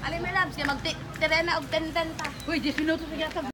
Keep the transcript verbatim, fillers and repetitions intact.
Alin may labs, kaya magtirena og ten ten ta. Uy, diyes minutos na yata.